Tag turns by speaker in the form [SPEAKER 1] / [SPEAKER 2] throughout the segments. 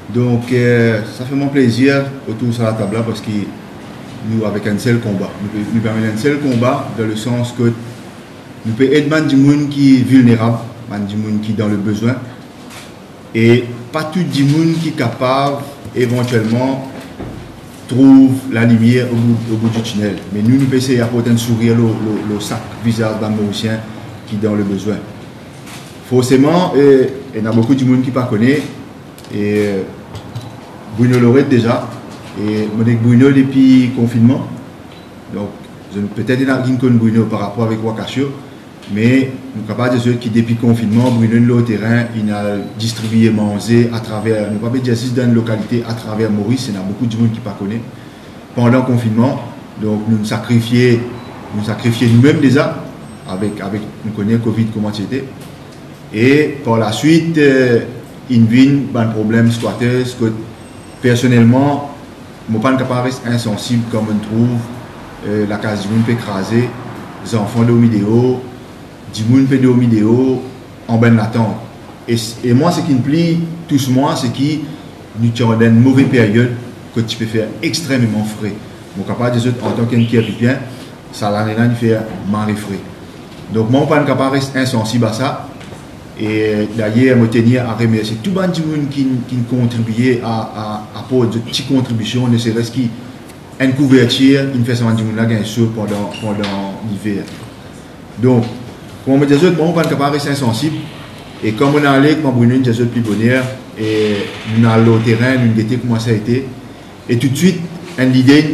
[SPEAKER 1] Donc, ça fait mon plaisir autour de la table là parce que nous, avec un seul combat, nous permettons un seul combat dans le sens que nous pouvons aider des gens qui est vulnérable, des gens qui est dans le besoin et pas tout le monde qui est capable éventuellement trouve la lumière au bout du tunnel. Mais nous pouvons essayer d'apporter un sourire le sac visage d'un Mauricien qui est dans le besoin. Forcément, il y a beaucoup de monde qui ne connaissent pas. Et Bruno l'aurait déjà. Et moi, Bruno depuis le confinement. Donc, peut-être qu'il y a qui connaît Bruno par rapport avec Wakashio. Mais nous sommes capables de dire que depuis le confinement, Bruno, le terrain, il a distribué manger à travers, nous ne pouvons pas dire dans une localité à travers Maurice. Il y a beaucoup de monde qui ne connaissent pas. Pendant le confinement, donc nous sacrifions nous-mêmes déjà. Avec nous connaissons Covid, comment c'était. Et par la suite, il vient un problème squatters que personnellement, je ne suis pas capable de rester insensible comme on trouve la case du monde peut écraser, les enfants de vidéo, du monde peut de vidéo en bonne attente. Et moi, ce qui me plaît tous moi, c'est que nous sommes dans une mauvaise période que tu peux faire extrêmement frais. Je suis capable de dire en tant qu'un ça l'année là, il fait marrer frais. Donc, moi, je ne suis pas capable de rester insensible à ça. Et d'ailleurs, je me tenir à remercier tout le monde qui contribuait à apporter de petites contributions, ne serait-ce qu'une couverture, une fait ça pendant l'hiver. Donc, comme je me disais, moi, je ne suis pas rester insensible. Et comme on est allé, comme Bruno, je suis plus bonheur, et nous allons au terrain, nous avons comment ça a été. Et tout de suite, une idée,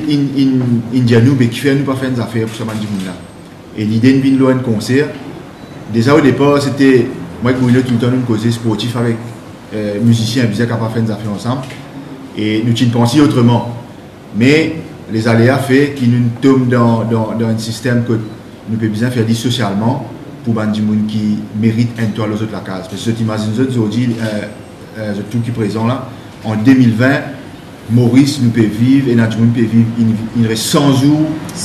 [SPEAKER 1] qui fait nous pas faire des affaires pour ce monde là. Et l'idée de venir un concert. Déjà au départ, c'était moi et Bruno tout le temps nous causer sportif avec musiciens bizarres qui n'ont pas fait des affaires ensemble. Et nous ne pensions autrement. Mais les aléas fait qu'ils nous tombent dans un système que nous pouvons bien faire socialement pour les gens qui méritent un toit aux autres la case. Parce que tu imagines aujourd'hui, tout qui est présent là, en 2020, Maurice nous peut vivre et notre monde peut vivre, il reste 100 jours,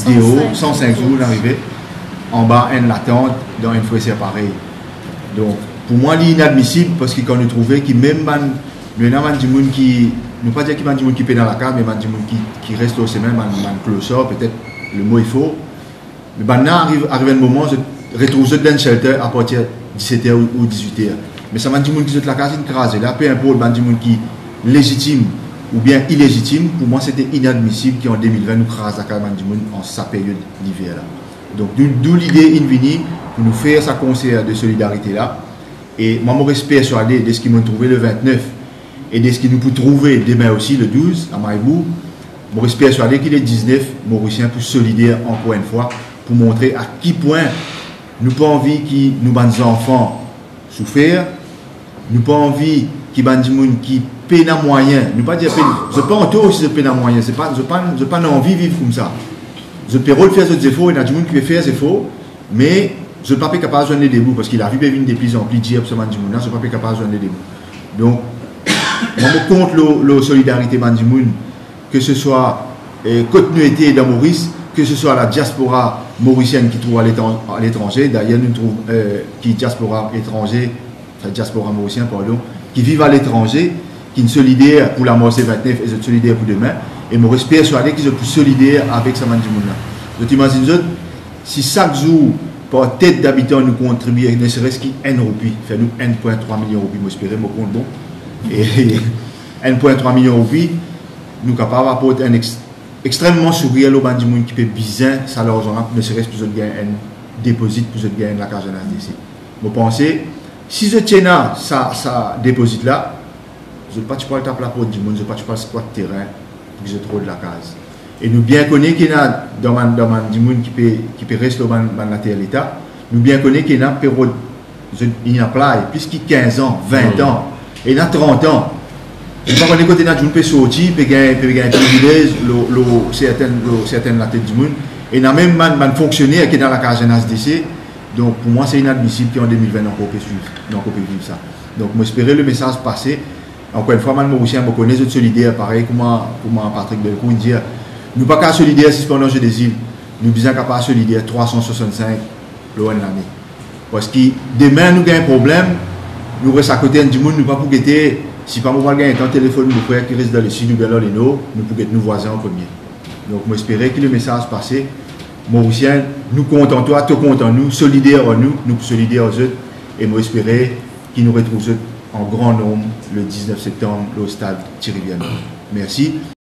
[SPEAKER 1] 105 jours d'arrivée. En bas, une latente dans une foyer pareil. Donc, pour moi, c'est inadmissible parce que quand nous trouvons que même les gens qui, ne pas dire qu'il y a des gens qui paient dans la case, mais il y a des gens qui restent au semaine, closer, peut-être le mot il faut. Mais maintenant, arrive un moment, je retrouve dans le shelter à partir de 17h ou 18h. Mais ça va des gens qui sont dans la case, ils crasent. Là, peu importe, il y a des gens qui sont légitimes ou bien illégitimes. Pour moi, c'était inadmissible qu'en 2020, nous crasons la case des gens en sa période d'hiver. Donc, d'où l'idée invenue pour nous faire ce concert de solidarité là. Et moi, je reste persuadé de ce qu'ils m'ont trouvé le 29 et de ce qu'ils nous peut trouver demain aussi, le 12, à Maïbou. Je reste persuadé qu'il est 19 Mauriciens pour solidaire encore une fois, pour montrer à quel point nous pas envie que nous, nos enfants, souffrent. Nous pas envie que les gens qui paient les moyens, nous pas dire, je pas en tout aussi je paie les moyens, je n'ai pas envie de vivre comme ça. Je peux faire des efforts, il y a des gens qui peuvent faire des efforts, mais je ne suis pas capable de joindre les débuts parce qu'il arrive à venir de plus en plus dire je ne suis pas capable de joindre les débuts. Donc, moi, je compte la solidarité de que ce soit continuité dans Maurice, que ce soit la diaspora mauricienne qui trouve à l'étranger. D'ailleurs, nous trouvons qui diaspora étranger, enfin diaspora mauricien, pardon, qui vivent à l'étranger, qui sont solidaires pour la mort 29 et sont solidaires pour demain. Et je suis persuadé qu'ils sont plus solidaires avec ce monde. Je t'imagine, si chaque jour, par tête d'habitants, nous contribuons, ne serait-ce qu'un roupie, fait nous 1,3 million de roupies, j'espère, mon compte bon. Et 1,3 million de roupies, nous sommes capables d'apporter un extrêmement sourire aux gens qui peuvent bien ça l'argent, ne serait-ce que gagner un dépôt, pour gagner la carte de ici. Je pense, si je tiens à ça dépôt là, je ne vais pas taper la porte du monde, je ne vais pas squat terrain. Je trouve de la case. Et nous bien connaissons qu'il y a dans le monde qui peut rester dans la terre l'État. Nous bien connaissons qu'il y a il y a plein, puisqu'il y a 15 ans, 20 ans, et il y a 30 ans. Nous ne connaissons pas que nous peut sortir, peut gagner un privilège, certaines la tête du monde. Et il y a même un fonctionnaire qui est dans la case de SDC. Donc pour moi, c'est inadmissible qu'en 2020, on peut vivre ça. Donc j'espère le message passer. Encore une fois, je Mauricien, je connais les solidaires, pareil comme Patrick Delcourt, dit nous ne sommes pas solidaires si pendant le jeu des îles, nous sommes capables de solidaires 365 l'année. Parce que demain, nous avons un problème, nous restons à côté du monde, nous ne pouvons pas guetter Si par moment, il y a un téléphone, mon frère qui reste dans le sud ou bien dans les nord, nous pouvons être nos voisins en premier. Donc, moi, j'espérais que le message passé, Mauricien, nous comptons toi, te comptons nous, solidaires en nous, nous solidaires aux autres, et moi, j'espérais qu'ils nous retrouvent en grand nombre le 19 septembre au stade Thierry Vianney. Merci.